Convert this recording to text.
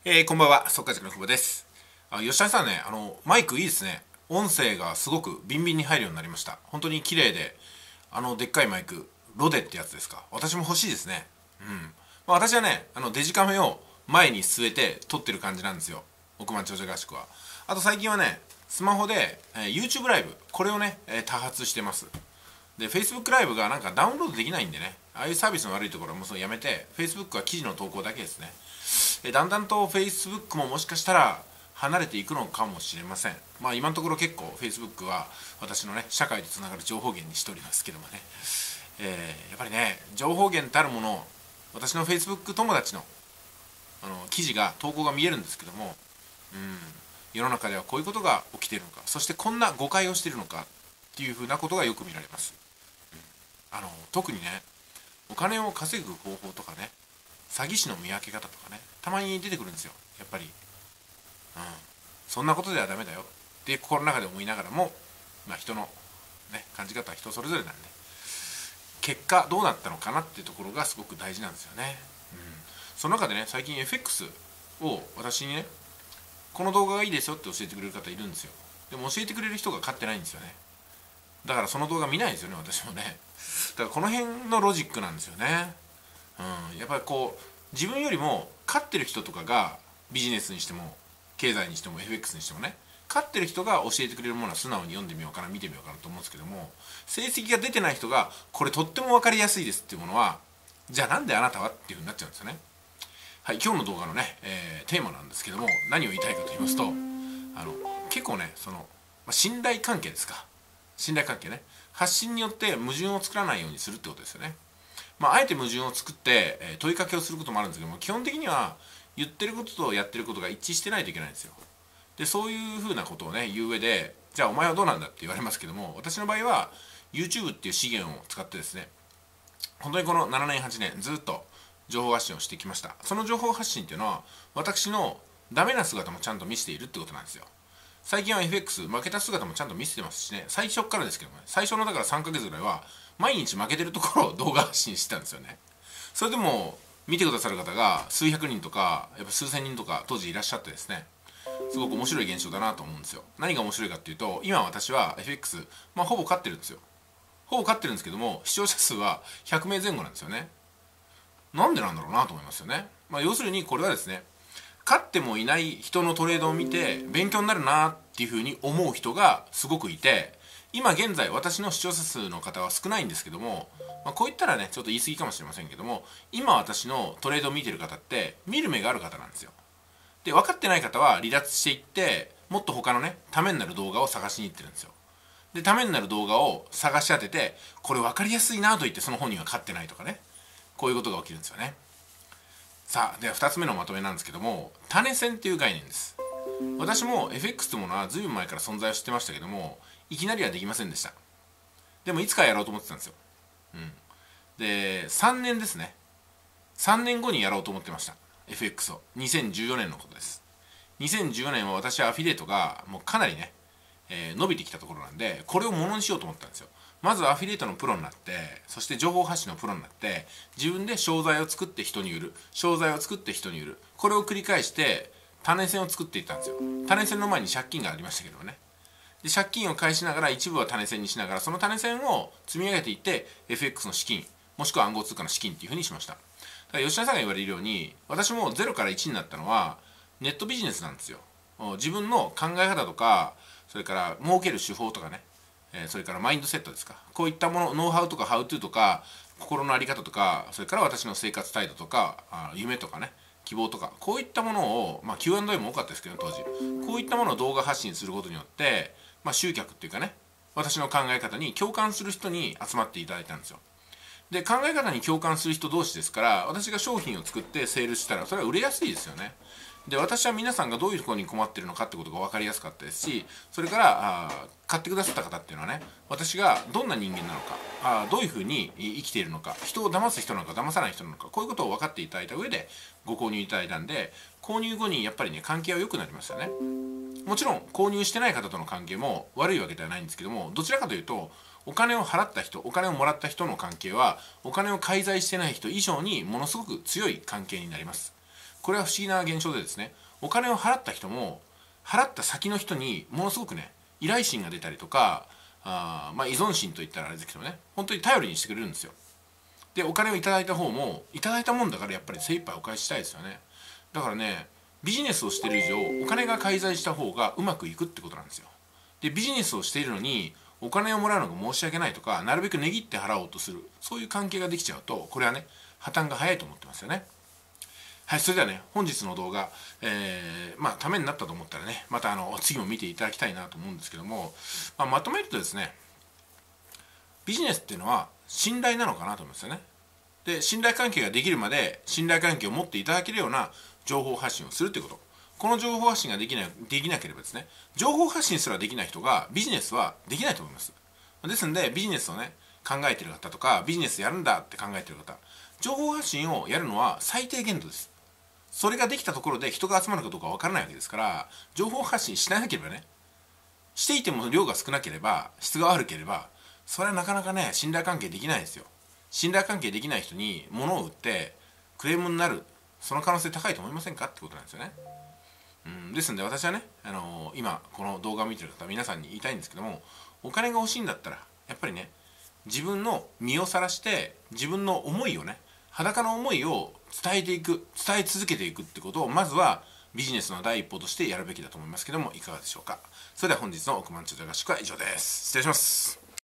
こんばんは、速稼塾の久保です。吉田さんね、マイクいいですね。音声がすごくビンビンに入るようになりました。本当に綺麗で、でっかいマイク、ロデってやつですか。私も欲しいですね。私はね、デジカメを前に据えて撮ってる感じなんですよ。億万長者合宿は。あと最近はね、スマホで、YouTube ライブ、これをね、多発してます。で、Facebook ライブがなんかダウンロードできないんでね、ああいうサービスの悪いところはもうそれやめて、Facebook は記事の投稿だけですね。だんだんと Facebook ももしかしたら離れていくのかもしれません。今のところ結構 Facebook は私のね社会でつながる情報源にしておりますけどもね、やっぱりね情報源たるもの、私の Facebook 友達の記事が投稿が見えるんですけども、世の中ではこういうことが起きているのか、そしてこんな誤解をしているのかっていうふうなことがよく見られます。特にねお金を稼ぐ方法とかね、詐欺師の見分け方とかね、たまに出てくるんですよやっぱり。そんなことではダメだよって心の中で思いながらも、人の、ね、感じ方は人それぞれなんで、結果どうなったのかなっていうところがすごく大事なんですよね。その中でね最近 FX を私にねこの動画がいいですよって教えてくれる方いるんですよ。でも教えてくれる人が勝ってないんですよね。だからその動画見ないんですよね、私もね。だからこの辺のロジックなんですよね。やっぱりこう自分よりも勝ってる人とかが、ビジネスにしても経済にしても FX にしてもね、勝ってる人が教えてくれるものは素直に読んでみようかな、見てみようかなと思うんですけども、成績が出てない人がこれとっても分かりやすいですっていうものは、じゃあなんであなたはっていうふうになっちゃうんですよね。はい、今日の動画のね、テーマなんですけども、何を言いたいかと言いますと、結構ね信頼関係ですか。信頼関係ね、発信によって矛盾を作らないようにするってことですよね。あえて矛盾を作って問いかけをすることもあるんですけども、基本的には言ってることとやってることが一致してないといけないんですよ。でそういうふうなことをね言う上で、じゃあお前はどうなんだって言われますけども、私の場合は YouTube っていう資源を使ってですね、本当にこの7年8年ずっと情報発信をしてきました。その情報発信っていうのは私のダメな姿もちゃんと見せているってことなんですよ。最近は FX 負けた姿もちゃんと見せてますしね、最初からですけどもね、最初のだから3ヶ月ぐらいは毎日負けてるところを動画発信してたんですよね。それでも見てくださる方が数百人とかやっぱ数千人とか当時いらっしゃってですね、すごく面白い現象だなと思うんですよ。何が面白いかっていうと、今私は FX、ほぼ勝ってるんですよ。ほぼ勝ってるんですけども、視聴者数は100名前後なんですよね。なんでなんだろうなと思いますよね。要するにこれはですね、勝ってもいない人のトレードを見て勉強になるなっていうふうに思う人がすごくいて、今現在私の視聴者数の方は少ないんですけども、こう言ったらねちょっと言い過ぎかもしれませんけども、今私のトレードを見てる方って見る目がある方なんですよ。で分かってない方は離脱していって、もっと他のねためになる動画を探しに行ってるんですよ。でためになる動画を探し当てて、これ分かりやすいなと言ってその本人は勝ってないとかね、こういうことが起きるんですよね。さあでは2つ目のまとめなんですけども、種銭っていう概念です。私も FX というものはずいぶん前から存在を知ってましたけども、いきなりはできませんでした。でもいつかやろうと思ってたんですよ。で3年ですね、3年後にやろうと思ってました FX を。2014年のことです。2014年は私はアフィリエイトがもうかなりね、伸びてきたところなんで、これをものにしようと思ったんですよ。まずアフィリエイトのプロになって、そして情報発信のプロになって、自分で商材を作って人に売る、商材を作って人に売る、これを繰り返して種銭を作っていったんですよ。種銭の前に借金がありましたけどね。で借金を返しながら一部は種銭にしながら、その種銭を積み上げていって FX の資金、もしくは暗号通貨の資金っていうふうにしました。だから吉田さんが言われるように、私も0から1になったのはネットビジネスなんですよ。自分の考え方とか、それから儲ける手法とかね、それからマインドセットですか、こういったもの、ノウハウとかハウトゥーとか心の在り方とか、それから私の生活態度とか夢とかね、希望とか、こういったものを、Q&A も多かったですけど当時、こういったものを動画発信することによって、集客っていうかね、私の考え方に共感する人に集まっていただいたんですよ。で考え方に共感する人同士ですから、私が商品を作ってセールしたらそれは売れやすいですよね。で私は皆さんがどういうところに困ってるのかってことが分かりやすかったですし、それから買ってくださった方っていうのはね、私がどんな人間なのか、どういうふうに生きているのか、人を騙す人なのか騙さない人なのか、こういうことを分かっていただいた上でご購入いただいたんで、購入後にやっぱりね関係は良くなりましたね。もちろん購入してない方との関係も悪いわけではないんですけども、どちらかというとお金を払った人、お金をもらった人の関係はお金を介在してない人以上にものすごく強い関係になります。 これは不思議な現象でですね、お金を払った人も払った先の人にものすごくね依頼心が出たりとか、依存心といったらあれですけどね、本当に頼りにしてくれるんですよ。でお金をいただいた方もいただいたもんだからやっぱり精一杯お返ししたいですよね。だからね、ビジネスをしている以上お金が介在した方がうまくいくってことなんですよ。でビジネスをしているのにお金をもらうのが申し訳ないとか、なるべく値切って払おうとする、そういう関係ができちゃうと、これはね破綻が早いと思ってますよね。はい、それではね、本日の動画、ためになったと思ったらね、また次も見ていただきたいなと思うんですけども、まとめるとですね、ビジネスっていうのは信頼なのかなと思いますよね。で、信頼関係ができるまで、信頼関係を持っていただけるような情報発信をするってこと。この情報発信ができなければですね、情報発信すらできない人がビジネスはできないと思います。ですので、ビジネスをね、考えている方とか、ビジネスやるんだって考えている方、情報発信をやるのは最低限度です。それができたところで人が集まるかどうかわからないわけですから、情報発信しなければね、していても量が少なければ、質が悪ければ、それはなかなかね、信頼関係できないですよ。信頼関係できない人に物を売ってクレームになる、その可能性高いと思いませんかってことなんですよね。ですので私はね、今この動画を見てる方皆さんに言いたいんですけども、お金が欲しいんだったらやっぱりね、自分の身をさらして自分の思いをね、裸の思いを伝え続けていくってことを、まずはビジネスの第一歩としてやるべきだと思いますけども、いかがでしょうか。それでは本日の億万長者合宿は以上です。失礼します。